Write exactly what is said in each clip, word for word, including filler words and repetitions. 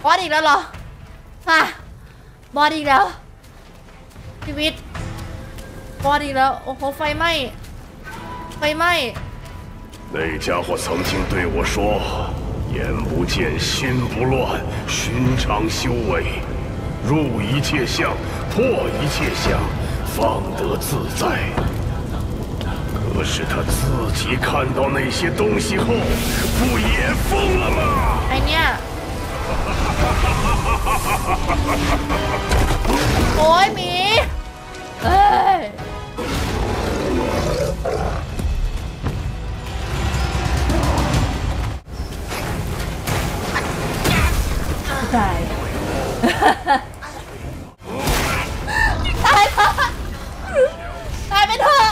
บอสอีกแล้วเหรอฮะบอสอีกแล้วชีวิตบอสอีกแล้วโอ้โหไฟไหม้ไฟไหม้那家伙曾经对我说：“眼不见心不乱，寻常修为，入一切相，破一切相，方得自在。”可是他自己看到那些东西后，不也疯了吗？ ไอเนี้ยโอ้ยหมีเอ้ยตายตายเถอะตายไปเถอะ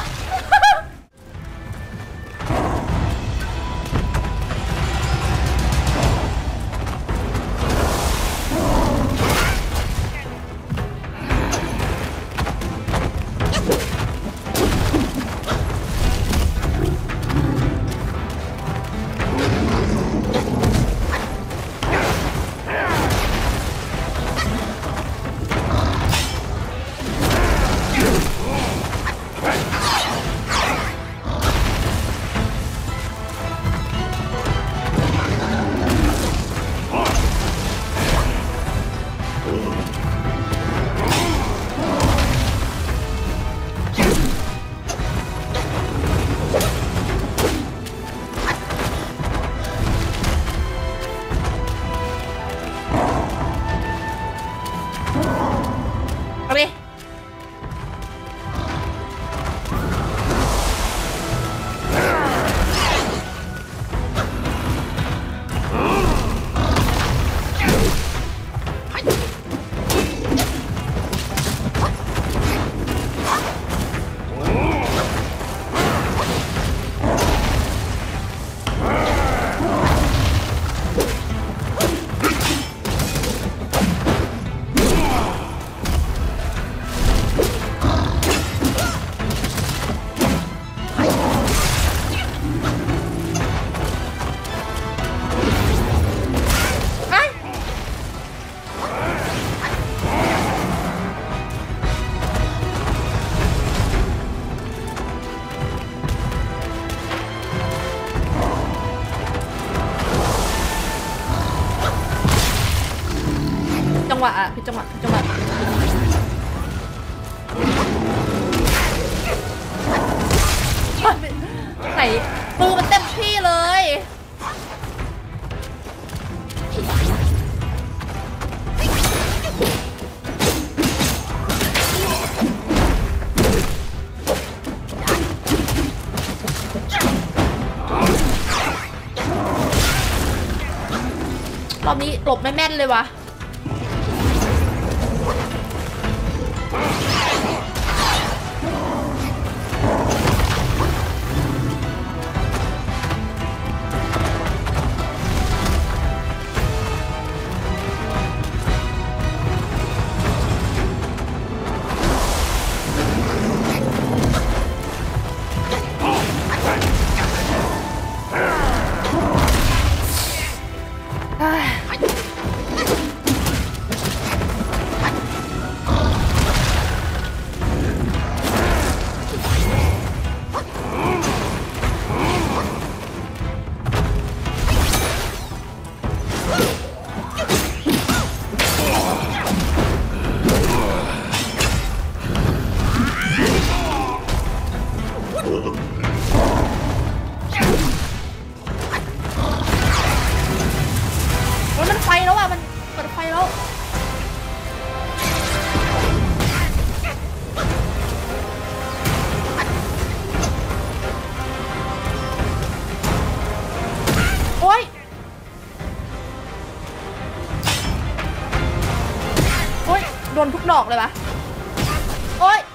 จังหวะอ่ะพี่จังหวะจังหวะไหนปืนมันเต็มที่เลยรอบนี้หลบไม่แม่นเลยวะมันไฟแล้วอ่ะมันเปิดไฟแล้วโอ๊ยโอ๊ยโดนทุกดอกเลยปะโอ๊ย